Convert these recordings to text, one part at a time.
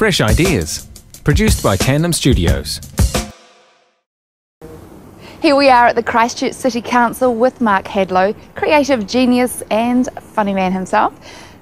fresh ideas. Produced by Tandem Studios. Here we are at the Christchurch City Council with Mark Hadlow, creative genius and funny man himself.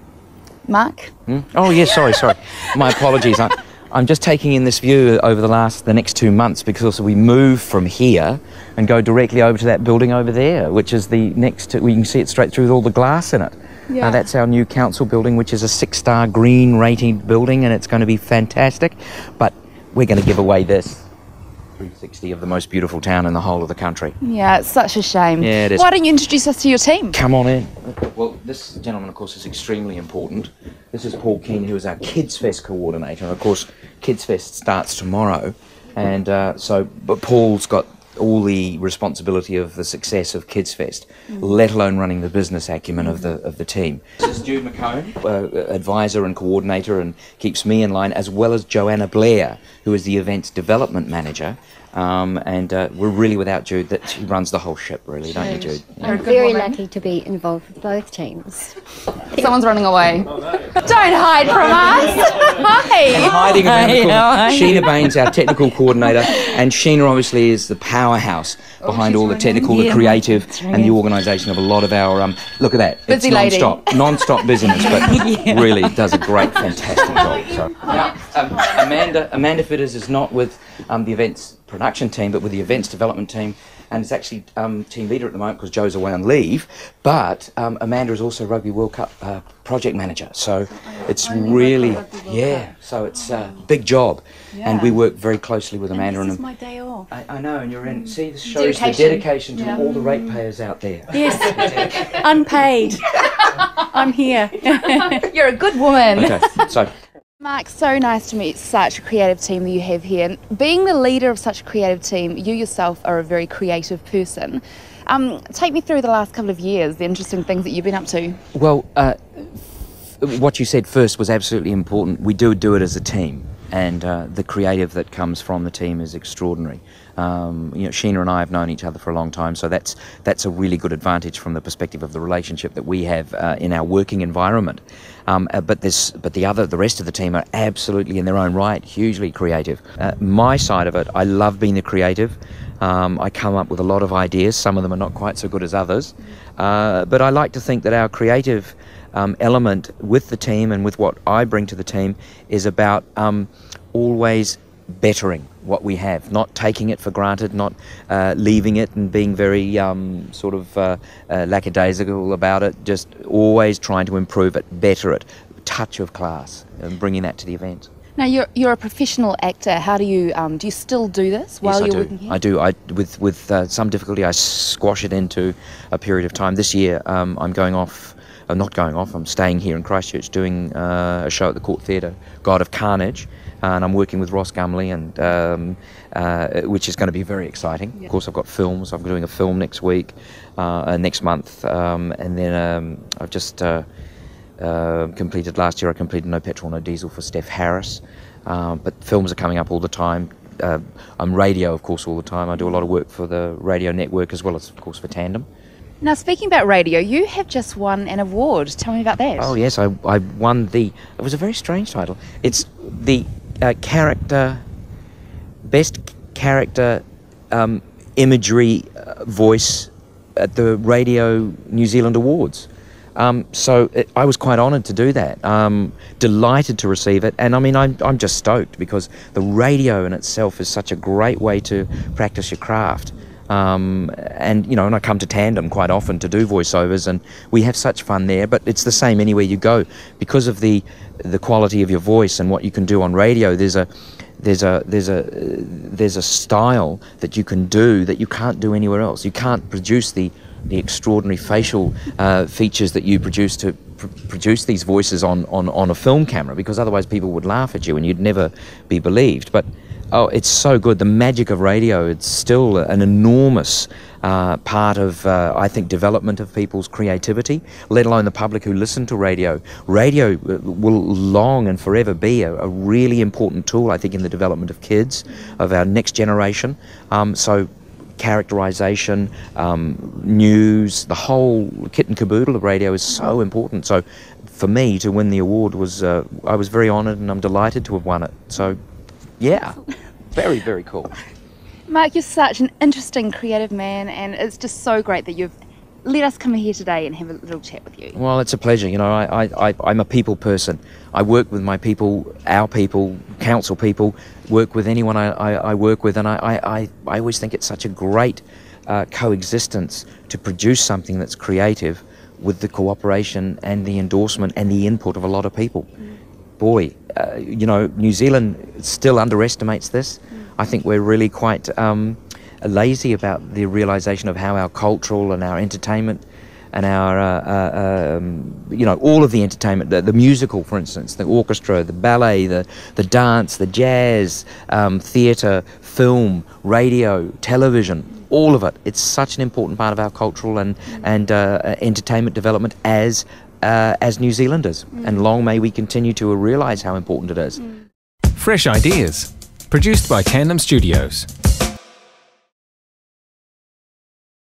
Mark? Oh yes, sorry. My apologies. I'm just taking in this view over the next 2 months, because also we move from here and go directly over to that building over there, which is the next. We can see it straight through with all the glass in it. Yeah. That's our new council building, which is a 6-star green rated building, and it's going to be fantastic. But we're going to give away this 360 of the most beautiful town in the whole of the country. Yeah, it's such a shame. Yeah, it is. Why don't you introduce us to your team? Come on in. Well, this gentleman, of course, is extremely important. This is Paul Keane, who is our Kids Fest coordinator. And, of course, Kids Fest starts tomorrow. And but Paul's got all the responsibility of the success of Kids Fest, let alone running the business acumen of the team. This is Jude McCone, advisor and coordinator, and keeps me in line, as well as Joanna Blair, who is the events development manager. We're really without Jude, that she runs the whole ship, really, don't you, Jude? Yeah. I'm very lucky to be involved with both teams. Someone's running away. Don't hide from us. Hi. And hiding around the corner, Sheena Baines, our technical coordinator, and Sheena obviously is the powerhouse behind all the technical, the creative, and the organisation of a lot of our. Look at that, busy it's non-stop busyness, but really does a great, fantastic job. So, now, Amanda Fitters is not with the events production team, but with the events development team, and is actually team leader at the moment because Joe's away on leave. But Amanda is also Rugby World Cup project manager, so it's really so it's a big job, and we work very closely with Amanda. And this is my day off. I know, and you're in. See, this shows the dedication to all the ratepayers out there. Yes, unpaid. I'm here. You're a good woman. Okay, so. Mark, so nice to meet such a creative team that you have here. And being the leader of such a creative team, you yourself are a very creative person. Take me through the last couple of years, the interesting things that you've been up to. Well, what you said first was absolutely important. We do it as a team, and the creative that comes from the team is extraordinary. Sheena and I have known each other for a long time, so that's a really good advantage from the perspective of the relationship that we have in our working environment. But the rest of the team are absolutely in their own right hugely creative. My side of it, I love being the creative. I come up with a lot of ideas. Some of them are not quite so good as others, but I like to think that our creative element with the team and with what I bring to the team is about always bettering what we have, not taking it for granted, not leaving it and being very lackadaisical about it, just always trying to improve it, better it, touch of class, and bringing that to the event. Now, you're a professional actor. How do you still do this while you're working here? I do. With some difficulty, I squash it into a period of time. This year, I'm staying here in Christchurch doing a show at the Court Theatre, God of Carnage. And I'm working with Ross Gumley, and which is going to be very exciting. Yeah. Of course, I've got films. I'm doing a film next month, and then I've just completed last year. I completed No Petrol, No Diesel for Steph Harris. But films are coming up all the time. I'm radio, of course, all the time. I do a lot of work for the radio network as well as, of course, for Tandem. Now, speaking about radio, you have just won an award. Tell me about that. Oh yes, I won it was a very strange title. It's the best character imagery voice at the Radio New Zealand Awards. I was quite honoured to do that. Delighted to receive it, and I mean I'm just stoked because the radio in itself is such a great way to practice your craft. And I come to Tandem quite often to do voiceovers, and we have such fun there. But it's the same anywhere you go because of the quality of your voice and what you can do on radio. There's a style that you can do that you can't do anywhere else. You can't produce the extraordinary facial features that you produce to produce these voices on a film camera, because otherwise people would laugh at you and you'd never be believed. But oh, it's so good. The magic of radio, it's still an enormous part of, I think, development of people's creativity, let alone the public who listen to radio. Radio will long and forever be a really important tool, I think, in the development of kids, of our next generation. So characterization, news, the whole kit and caboodle of radio is so important. So for me to win the award was, I was very honoured and I'm delighted to have won it. So, yeah, very, very cool. Mark, you're such an interesting, creative man, and it's just so great that you've let us come here today and have a little chat with you. Well, it's a pleasure. You know, I'm a people person. I work with my people, our people, council people, work with anyone I work with, and I always think it's such a great coexistence to produce something that's creative with the cooperation and the endorsement and the input of a lot of people. Boy, you know, New Zealand still underestimates this. I think we're really quite lazy about the realisation of how our cultural and our entertainment and our, you know, all of the entertainment, the musical, for instance, the orchestra, the ballet, the dance, the jazz, theatre, film, radio, television, all of it. It's such an important part of our cultural and entertainment development as New Zealanders. And long may we continue to realise how important it is. Fresh ideas. Produced by Tandem Studios.